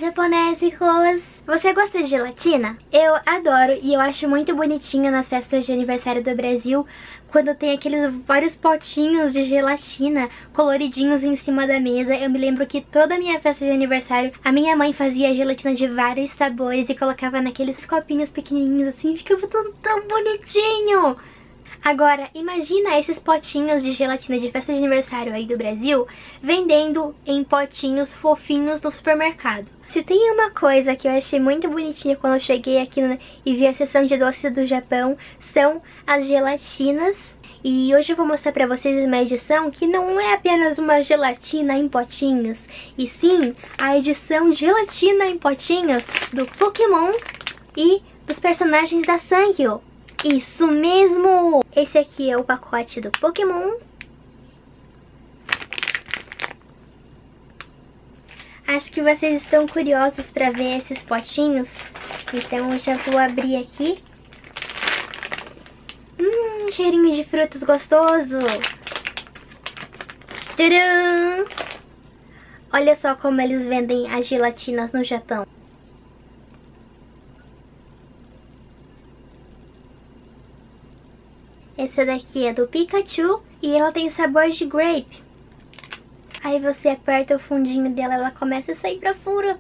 japonésicos! Você gosta de gelatina? Eu adoro e eu acho muito bonitinho nas festas de aniversário do Brasil quando tem aqueles vários potinhos de gelatina coloridinhos em cima da mesa. Eu me lembro que toda a minha festa de aniversário a minha mãe fazia gelatina de vários sabores e colocava naqueles copinhos pequenininhos assim, ficava tudo tão bonitinho! Agora, imagina esses potinhos de gelatina de festa de aniversário aí do Brasil vendendo em potinhos fofinhos no supermercado. Se tem uma coisa que eu achei muito bonitinha quando eu cheguei aqui e vi a seção de doces do Japão, são as gelatinas. E hoje eu vou mostrar pra vocês uma edição que não é apenas uma gelatina em potinhos, e sim a edição gelatina em potinhos do Pokémon e dos personagens da Sanrio. Isso mesmo! Esse aqui é o pacote do Pokémon. Acho que vocês estão curiosos para ver esses potinhos, então eu já vou abrir aqui. Cheirinho de frutas gostoso! Tcharam! Olha só como eles vendem as gelatinas no Japão. Essa daqui é do Pikachu e ela tem sabor de grape. Aí você aperta o fundinho dela, ela começa a sair pra fora.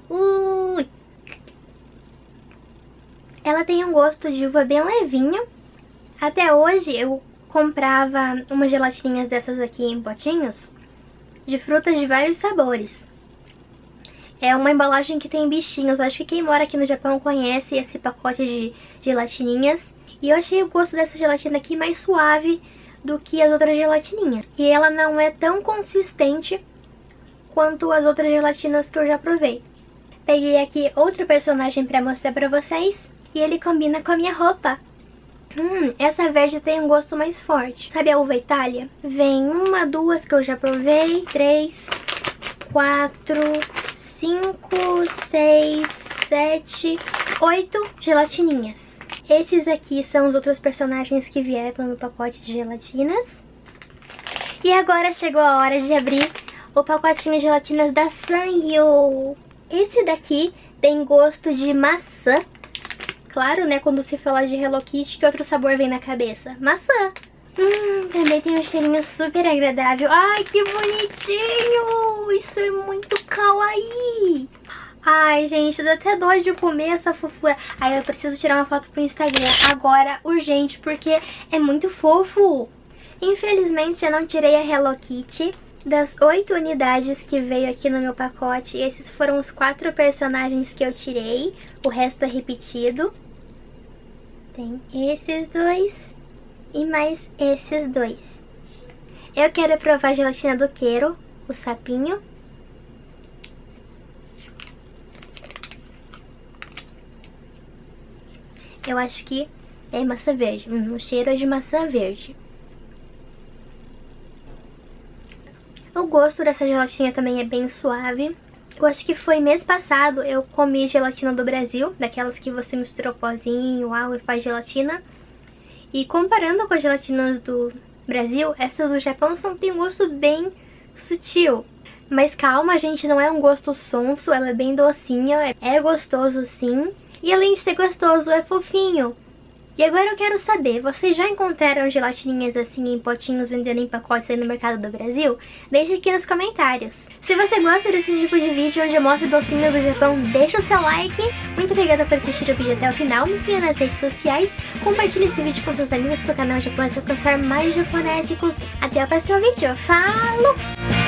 Ela tem um gosto de uva bem levinho. Até hoje eu comprava umas gelatininhas dessas aqui em potinhos de frutas de vários sabores. É uma embalagem que tem bichinhos. Acho que quem mora aqui no Japão conhece esse pacote de gelatininhas. E eu achei o gosto dessa gelatina aqui mais suave do que as outras gelatininhas. E ela não é tão consistente quanto as outras gelatinas que eu já provei. Peguei aqui outro personagem pra mostrar pra vocês. E ele combina com a minha roupa. Essa verde tem um gosto mais forte. Sabe a uva Itália? Vem uma, duas que eu já provei. 3, 4, 5, 6, 7, 8 gelatininhas. Esses aqui são os outros personagens que vieram no pacote de gelatinas. E agora chegou a hora de abrir o pacotinho de gelatinas da Sanrio. Esse daqui tem gosto de maçã. Claro, né, quando se fala de Hello Kitty, que outro sabor vem na cabeça? Maçã. Também tem um cheirinho super agradável. Ai, que bonitinho! Isso é muito kawaii! Ai, gente, dá até dó de comer essa fofura. Ai, eu preciso tirar uma foto pro Instagram agora, urgente, porque é muito fofo. Infelizmente, eu não tirei a Hello Kitty. Das 8 unidades que veio aqui no meu pacote, esses foram os 4 personagens que eu tirei. O resto é repetido. Tem esses dois e mais esses dois. Eu quero provar a gelatina do Quero, o sapinho. Eu acho que é maçã verde. O cheiro é de maçã verde. O gosto dessa gelatina também é bem suave. Eu acho que foi mês passado eu comi gelatina do Brasil, daquelas que você mistura o pozinho, água e faz gelatina. E comparando com as gelatinas do Brasil, essas do Japão têm um gosto bem sutil. Mas calma, gente, não é um gosto sonso, ela é bem docinha, é gostoso sim. E além de ser gostoso, é fofinho. E agora eu quero saber, vocês já encontraram gelatininhas assim em potinhos vendendo em pacotes aí no mercado do Brasil? Deixe aqui nos comentários. Se você gosta desse tipo de vídeo onde eu mostro docinhos do Japão, deixa o seu like. Muito obrigada por assistir o vídeo até o final. Me siga nas redes sociais. Compartilhe esse vídeo com seus amigos para o canal Japão alcançar mais japonésicos. Até o próximo vídeo. Falou!